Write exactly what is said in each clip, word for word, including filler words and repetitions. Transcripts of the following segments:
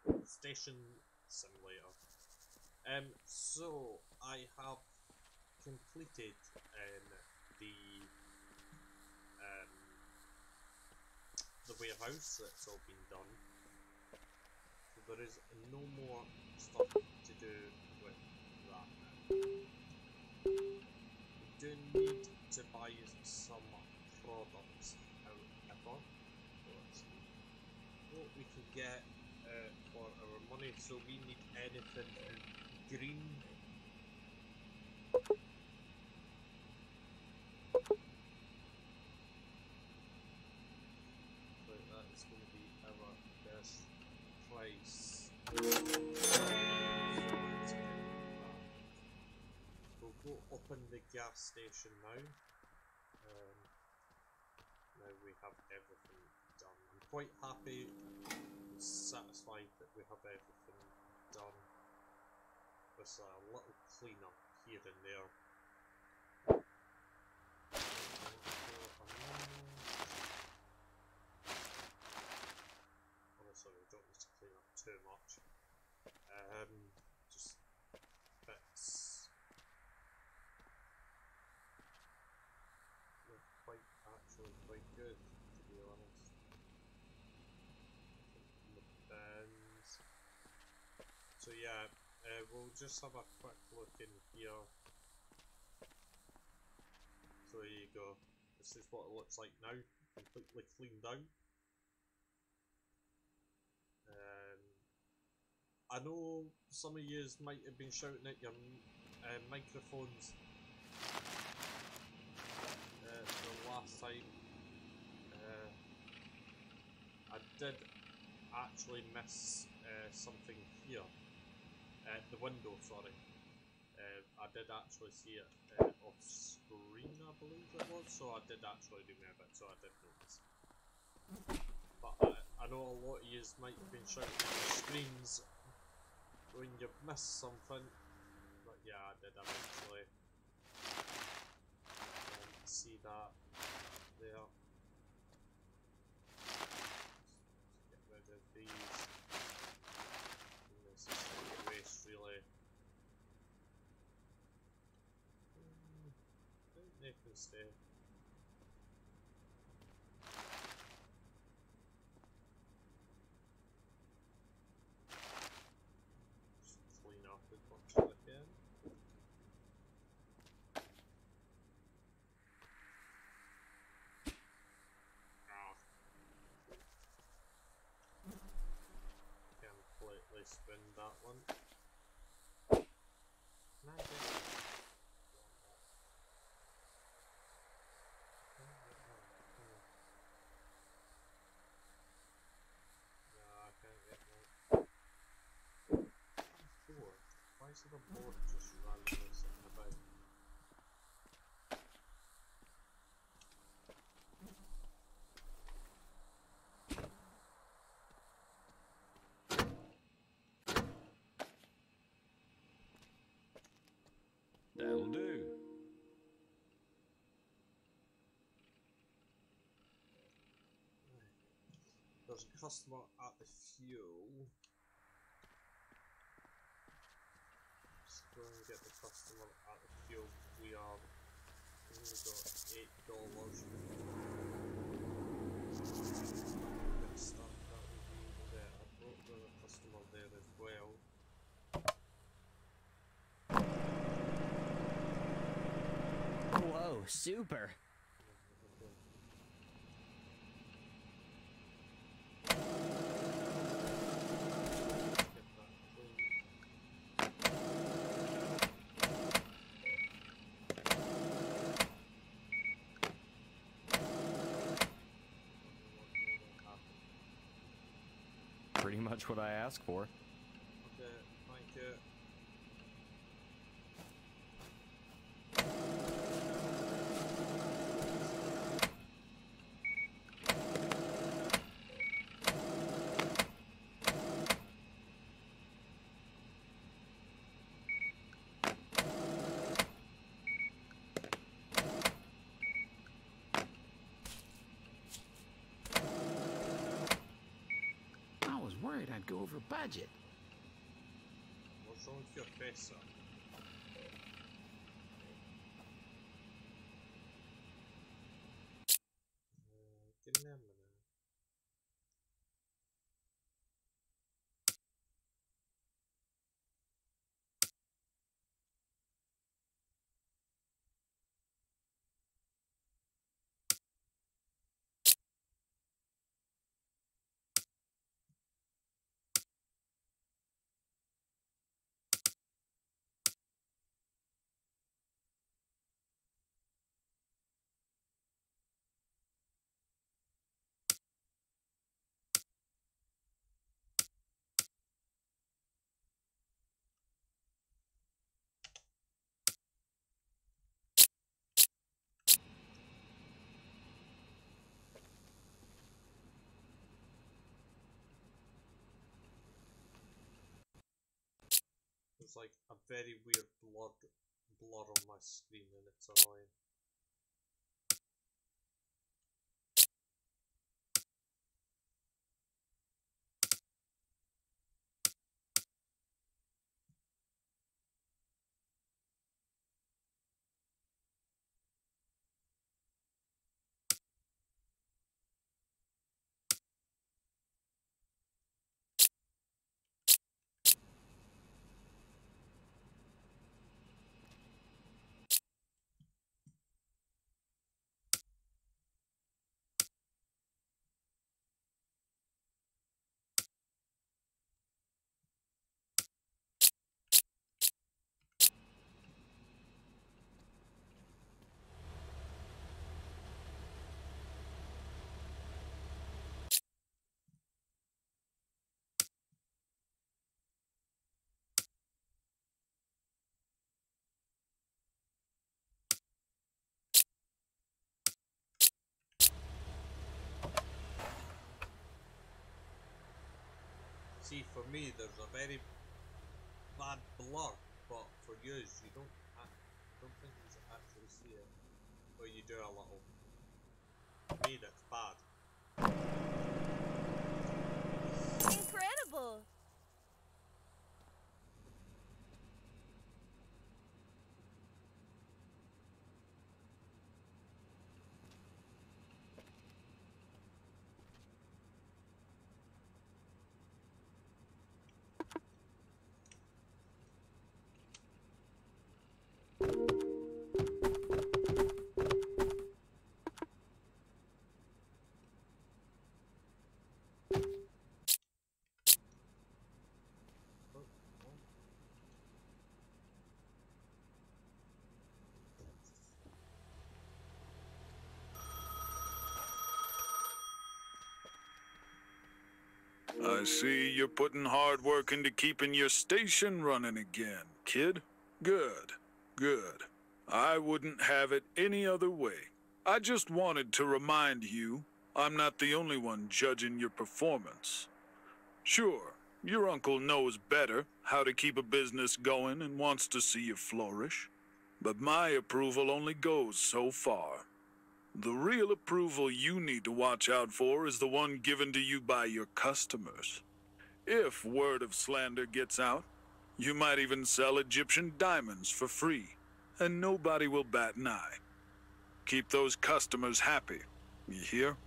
Station Simulator. Um, so I have completed um, the um, the warehouse. That's all been done. So there is no more stuff to do with that now. We do need to buy some products, however. So let's see what we can get uh, for our money. So we need anything in green. So that is going to be our best price. We'll go open the gas station now. Um, now we have everything done. I'm quite happy and satisfied that we have everything done. With a little cleanup here and there. Also, we don't need to clean up too much. Um, just bits. They're quite, actually quite good, to be honest. The bins. So yeah, uh, we'll just have a quick look in here. So there you go. This is what it looks like now, completely cleaned out. Um, I know some of you might have been shouting at your uh, microphones uh, the last time. Uh, I did actually miss uh, something here. Uh, the window, sorry. Uh, I did actually see it uh, off screen, I believe it was, so I did actually remember it, so I did notice. But I, I know a lot of you might have been shouting at your screens when you've missed something, but yeah, I did eventually um, see that there. Get rid of these. This is the waste, really. Mm, I think they can stay. Just clean up as much as I can. Completely spin that one. Can I get it? No, I can't get that. Four. Why is the board just randomly sitting about? That'll do. There's a customer at the fuel. Let's go and get the customer at the fuel. We are only got eight dollars. Get stuff that would be even better. Oh, there's a customer there as well. Whoa, super. Pretty much what I asked for. Okay, thank you. I was worried afraid I'd go over budget. What's wrong with your face, sir? Uh, give me a minute. There's like a very weird blur, blur on my screen and it's annoying. See, for me, there's a very bad blur, but for yours, you don't. I don't think you actually see it, but you do a little. For me, that's bad. Incredible! I see you're putting hard work into keeping your station running again, kid. Good, good. I wouldn't have it any other way. I just wanted to remind you, I'm not the only one judging your performance. Sure, your uncle knows better how to keep a business going and wants to see you flourish. But my approval only goes so far. The real approval you need to watch out for is the one given to you by your customers. If word of slander gets out, you might even sell Egyptian diamonds for free, and nobody will bat an eye. Keep those customers happy, you hear?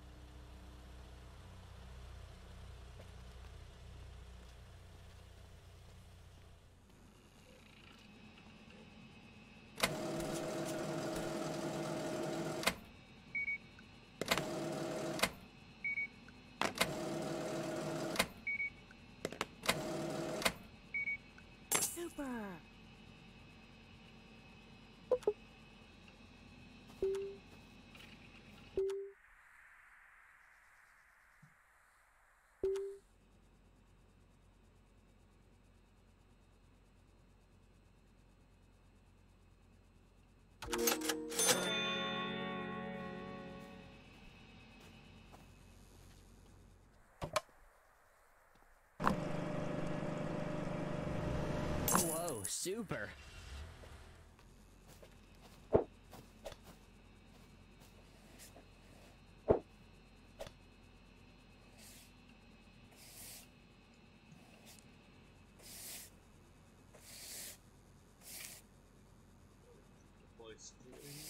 Super! Whoa, super. screen.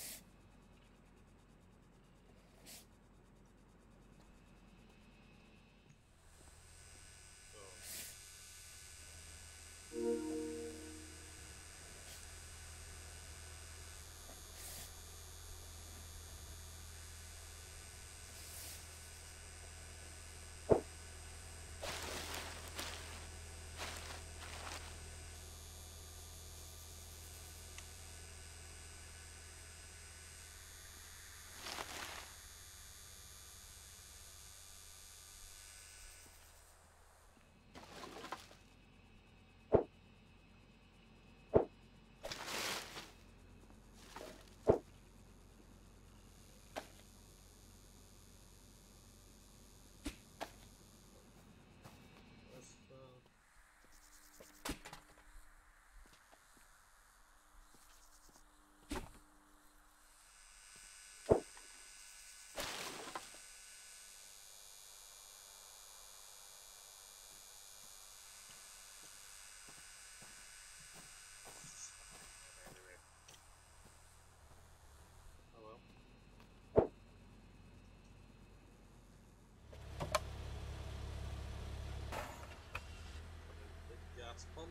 Pump.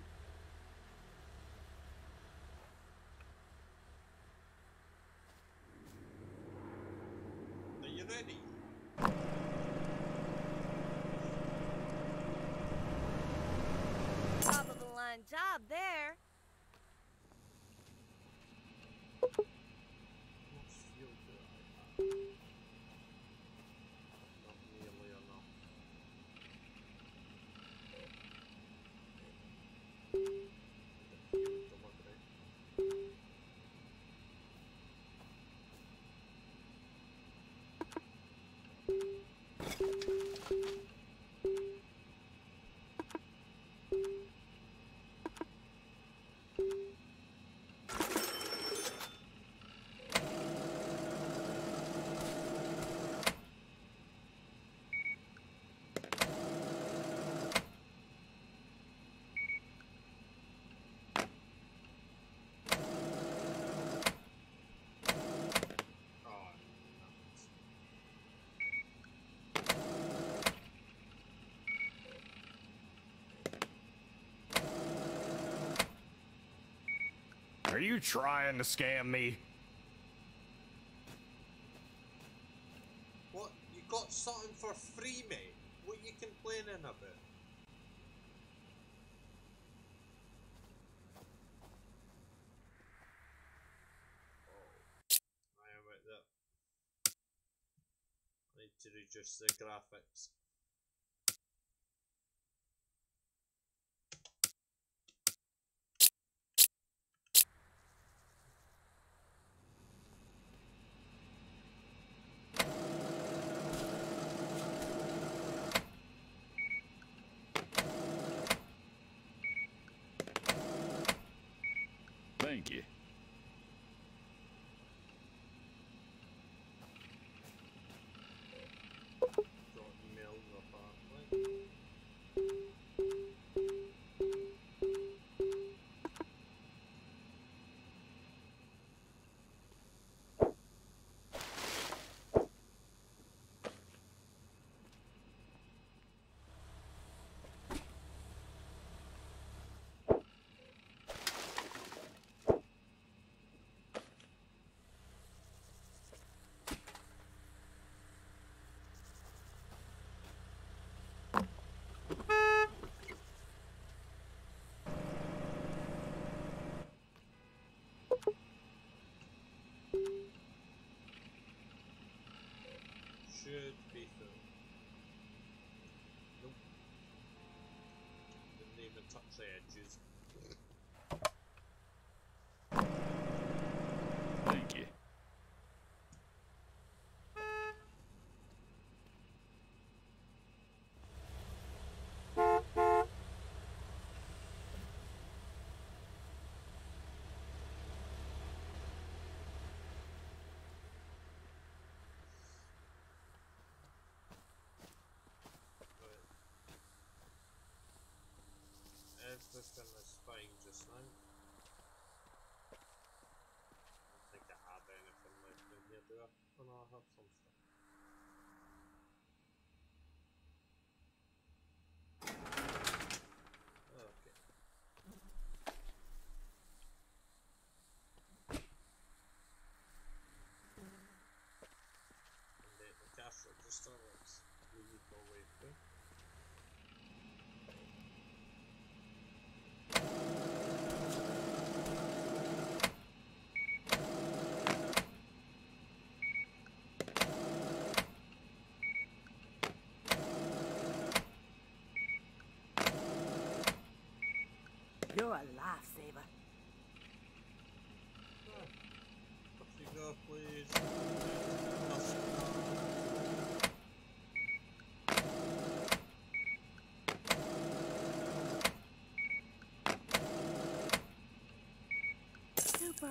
Are you ready? Top of the line job there. Much fuel do I have? Not nearly enough. The fuel delivery. Are you trying to scam me? What? You got something for free, mate? What you complaining about? Oh, I am right there. I need to reduce the graphics. Thank you. Got email apparently. Should be full. Nope. Didn't even touch the edges. Thank you. Everything is fine just now. I think I Oh no, I have some stuff. Okay. And then the cash register is we need to go away to. You're a lifesaver. Ah, off you go, please. Nothing. Super.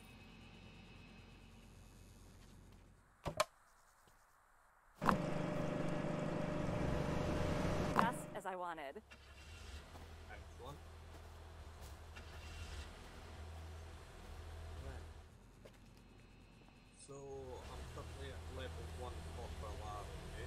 Just as I wanted. Excellent. Right. So I'm currently at level one popularity.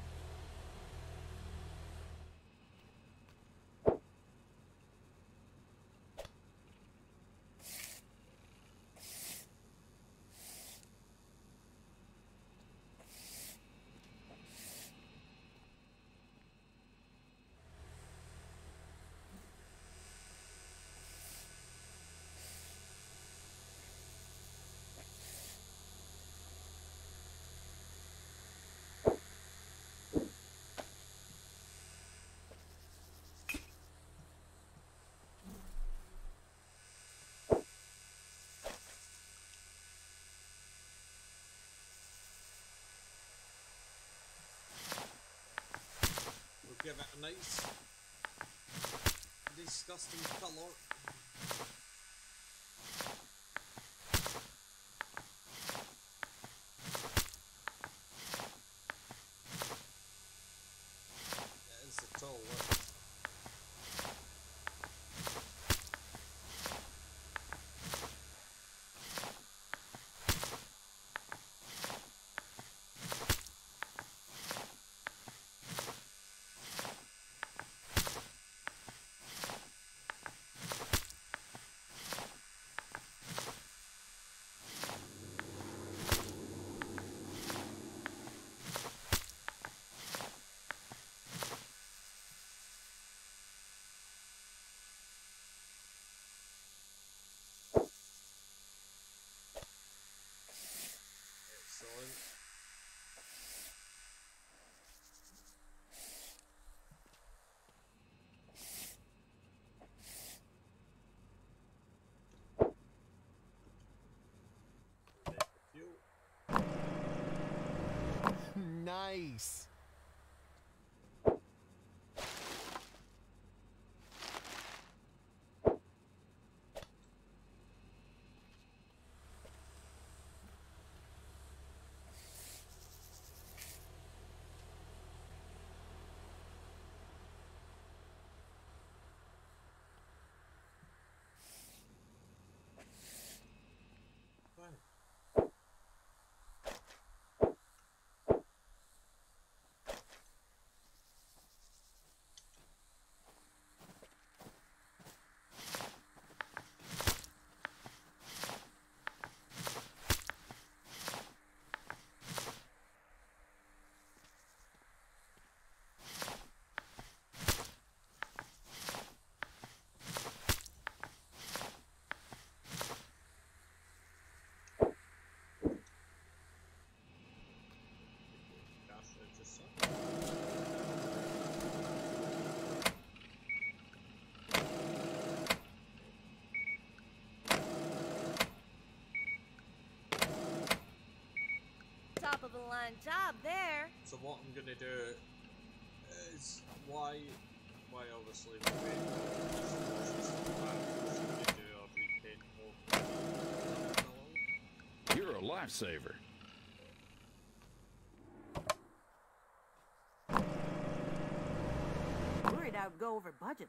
We'll give it a nice disgusting colour. It is a tall look. Excellent. Make the fuel. Nice. Fine. Cash register. Top of the line job there. So what I'm gonna do is why why obviously we wait for to do a repaint of the You're a lifesaver. Worried I would go over budget.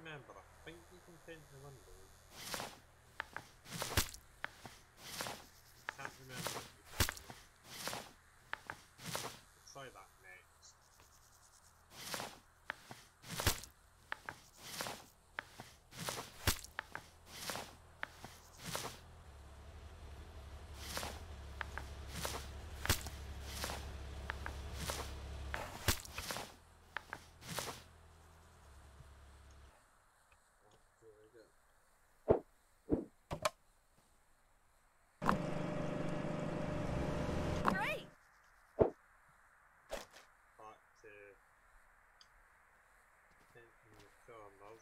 remember. I think you can paint the windows. Can't remember if you can or not. We'll try that next. Great! Back to painting the corners.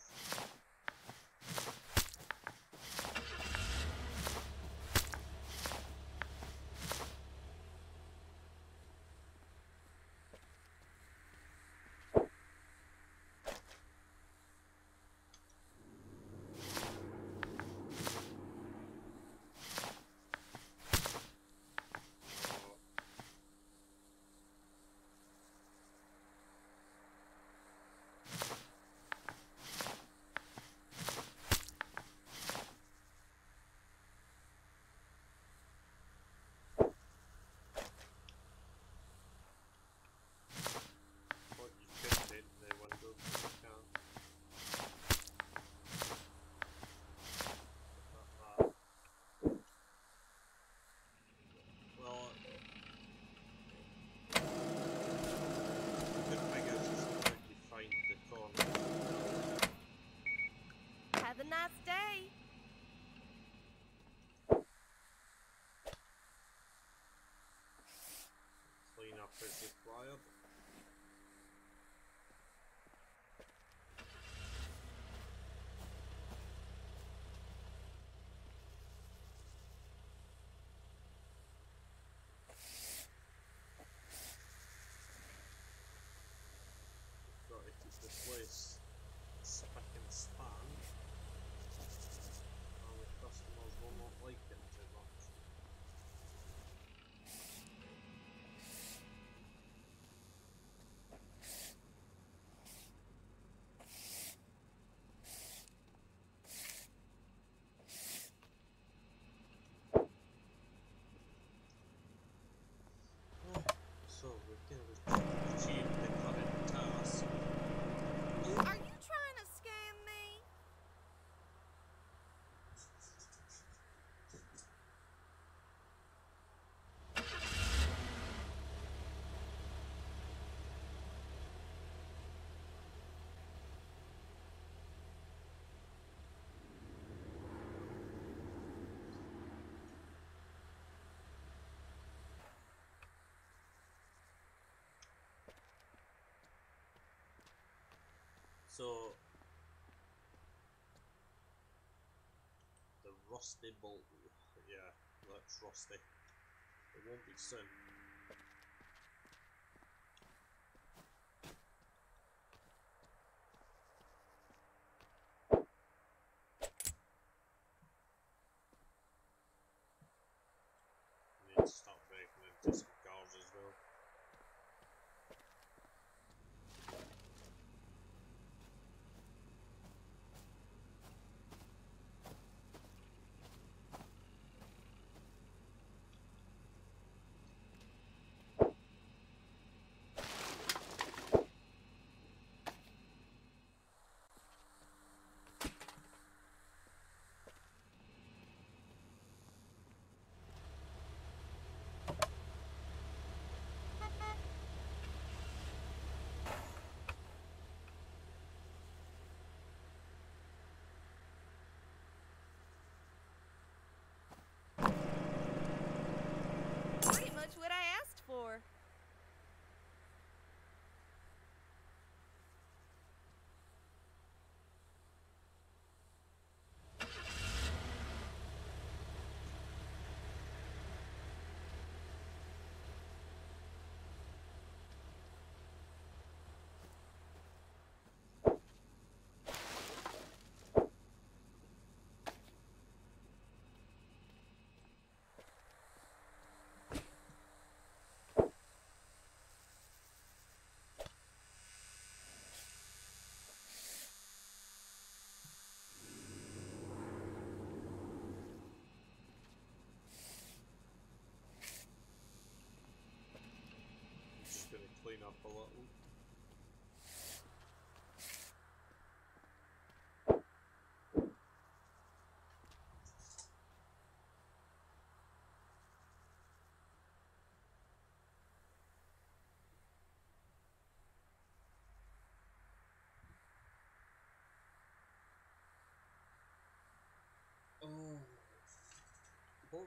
But you could paint the windows, but you can't. Like that. Well, the good thing is it's how you find the corner. Have a nice day. Clean up as required. Got to keep the place spick and span, or the customers will not like it too much. So we're going to achieve the current task. Are you trying to scam me? So the rusty bolt, yeah, that's rusty. It won't be soon. Need to start breaking into some cars as well.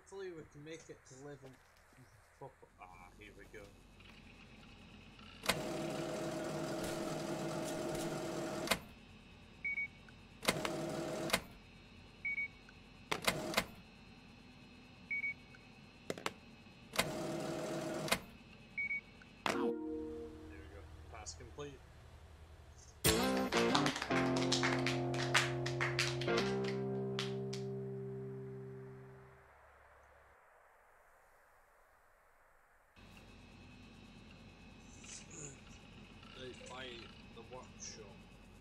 hopefully we can make it to level proper. Ah, here we go. There we go. Task complete. Right by the workshop.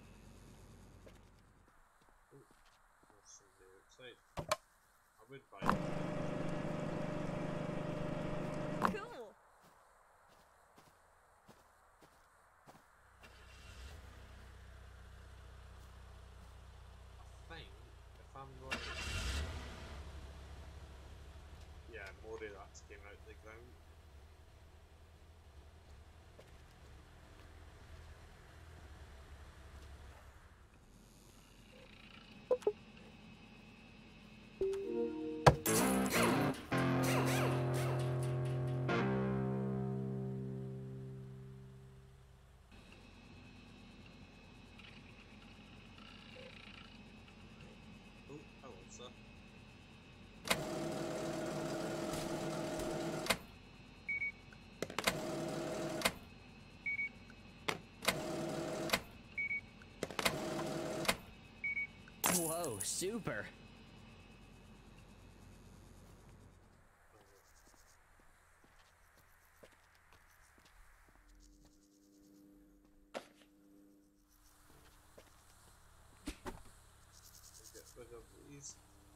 Oh, there's somebody outside. I would buy it. Cool. I think, if I'm right. Yeah, more of that came out the ground. Oh, hello, sir. Whoa, super. Get rid of these.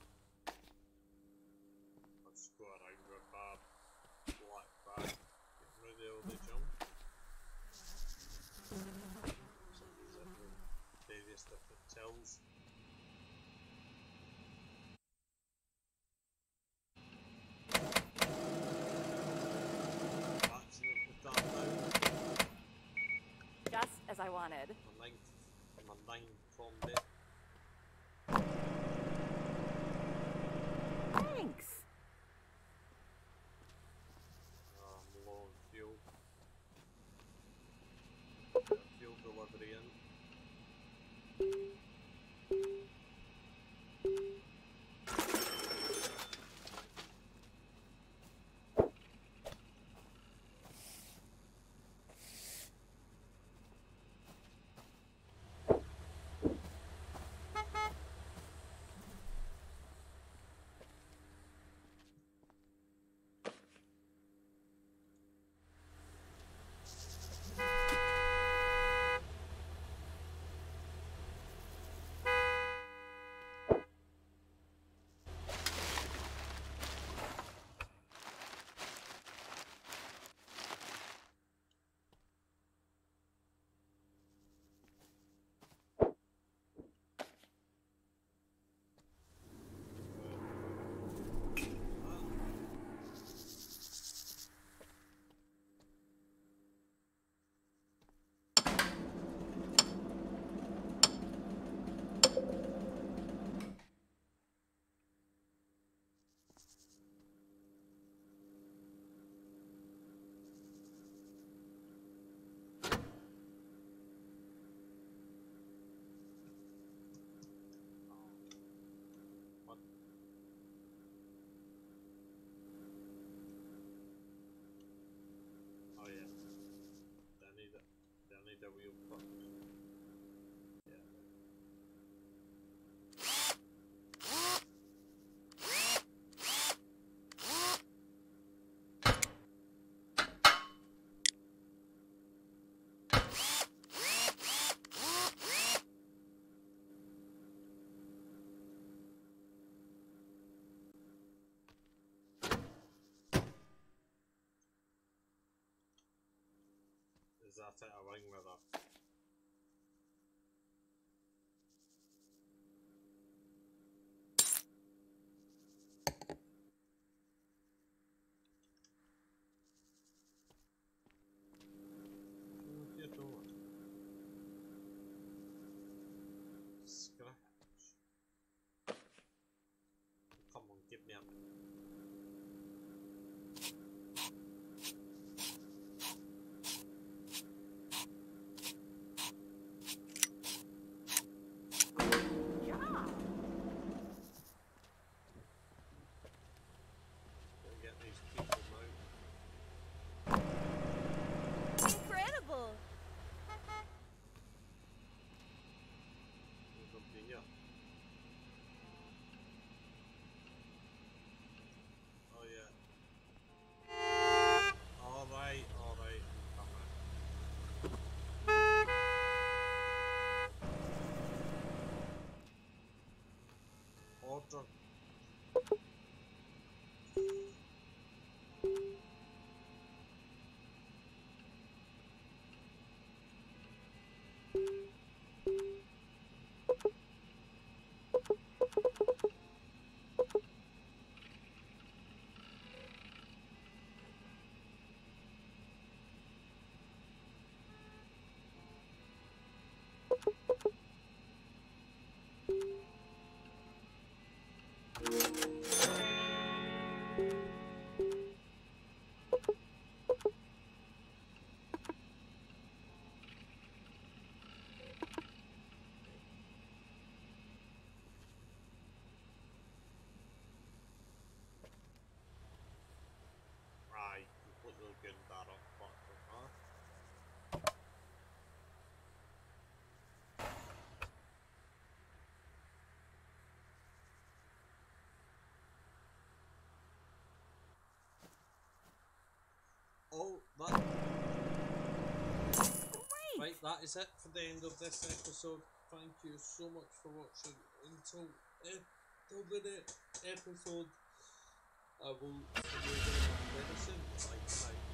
I'll just go around with a black bag. Get rid of all the junk. Some of these are from various different tills. Accidentally tapped out. Just as I wanted. My ninth, my ninth combat. Thanks. Oh, I'm low on fuel. Get a fuel delivery in. What? Oh yeah. Do I need a, do I need a wheel first? Yeah. Is that it? A wing with her? What are you doing? Scratch. Come on, give me a. order. Right, completely good that up, but huh? Oh, that. Right, that is it for the end of this episode. Thank you so much for watching. Until, uh, until the next episode, I will see you again very soon. Bye. Bye.